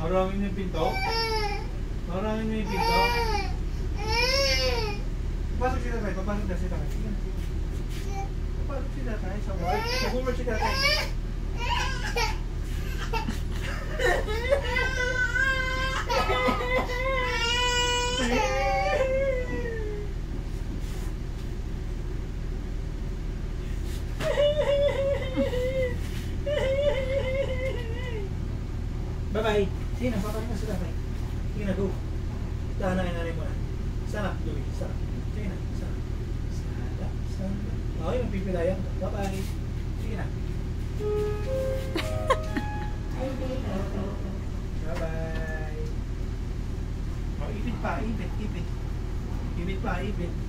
Harangin niyo yung pinto? Harangin niyo yung pinto? Papasok si tatay, papasok na si tatay. Sige na. Papasok si tatay sa wall. Pag-umar si tatay. Bye-bye. Sige na, papasok na si tatay. Sige na, go. Tahan na kayo nanay mo na. Sana, Louie, sana. Sige na, sana. Sana. Okay, magpipilayan. Bye-bye. Sige na. Bye-bye. Oh, ipit pa, ipit, ipit. Ipit pa, ipit.